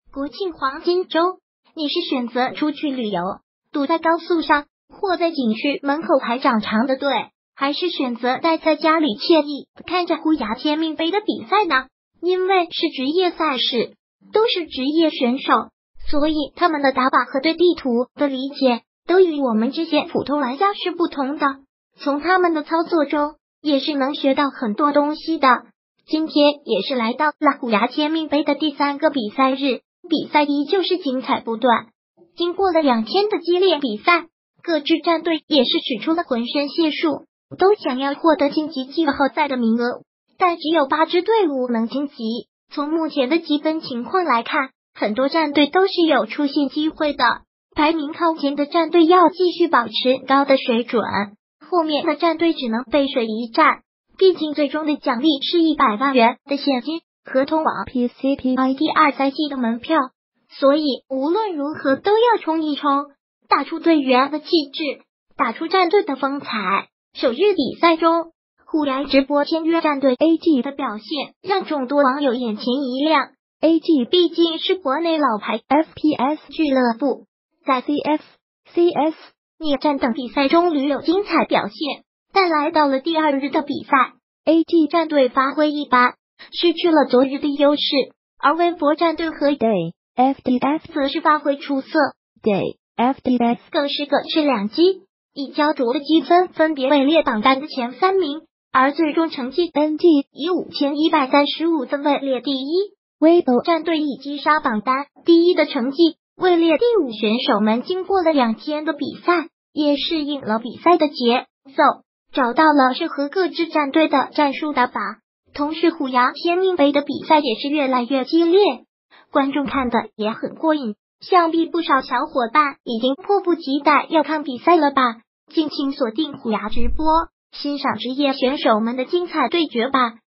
国庆黄金周，你是选择出去旅游，堵在高速上，或在景区门口排长长的队，还是选择待在家里惬意看着虎牙天命杯的比赛呢？因为是职业赛事，都是职业选手，所以他们的打法和对地图的理解都与我们这些普通玩家是不同的，从他们的操作中也是能学到很多东西的。今天也是来到了虎牙天命杯的第3个比赛日，比赛依旧是精彩不断。经过了2天的激烈比赛，各支战队也是使出了浑身解数，都想要获得晋级季后赛的名额，但只有8支队伍能晋级。从目前的积分情况来看，很多战队都是有出线机会的。排名靠前的战队要继续保持高的水准，后面的战队只能背水一战。毕竟最终的奖励是100万元的现金和通往 PCPI 第2赛季的门票，所以无论如何都要冲一冲，打出队员的气质，打出战队的风采。首日比赛中，虎牙直播签约战队 AG 的表现让众多网友眼前一亮。AG 毕竟是国内老牌 FPS 俱乐部，在 CS、逆战等比赛中屡有精彩表现，但来到了第2日的比赛， AG 战队发挥一般，失去了昨日的优势，而微博战队和 FDF 则是发挥出色， FDF 更是各吃2击，以焦灼的积分分别位列榜单的前3名，而最终成绩 NG 以5135分位列第1。微博战队以击杀榜单第1的成绩位列第5，选手们经过了2天的比赛，也适应了比赛的节奏，找到了适合各支战队的战术打法。同时虎牙天命杯的比赛也是越来越激烈，观众看的也很过瘾，想必不少小伙伴已经迫不及待要看比赛了吧。敬请锁定虎牙直播，欣赏职业选手们的精彩对决吧。